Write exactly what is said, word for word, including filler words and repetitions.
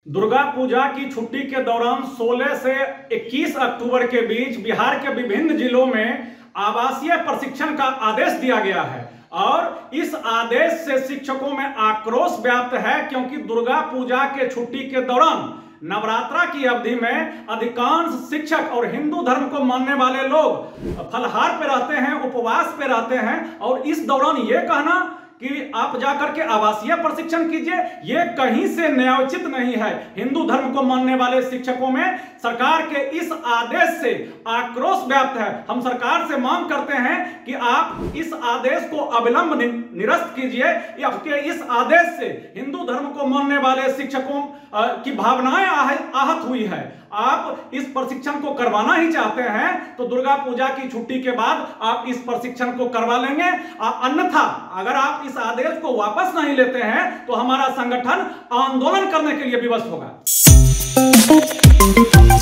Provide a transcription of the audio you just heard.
दुर्गा पूजा की छुट्टी के दौरान सोलह से इक्कीस अक्टूबर के बीच बिहार के विभिन्न जिलों में आवासीय प्रशिक्षण का आदेश दिया गया है और इस आदेश से शिक्षकों में आक्रोश व्याप्त है, क्योंकि दुर्गा पूजा के छुट्टी के दौरान नवरात्रा की अवधि में अधिकांश शिक्षक और हिंदू धर्म को मानने वाले लोग फलाहार पे रहते हैं, उपवास पे रहते हैं और इस दौरान ये कहना कि आप जाकर के आवासीय प्रशिक्षण कीजिए, ये कहीं से न्यायोचित नहीं है। हिंदू धर्म को मानने वाले शिक्षकों में सरकार के इस आदेश से आक्रोश व्याप्त है। हम सरकार से मांग करते हैं कि आप इस आदेश को अविलंब निरस्त कीजिए। आपके इस आदेश से हिंदू धर्म को मानने वाले शिक्षकों की भावनाएं आहत हुई है। आप इस प्रशिक्षण को करवाना ही चाहते हैं तो दुर्गा पूजा की छुट्टी के बाद आप इस प्रशिक्षण को करवा लेंगे, अन्यथा अगर आप इस आदेश को वापस नहीं लेते हैं तो हमारा संगठन आंदोलन करने के लिए विवश होगा।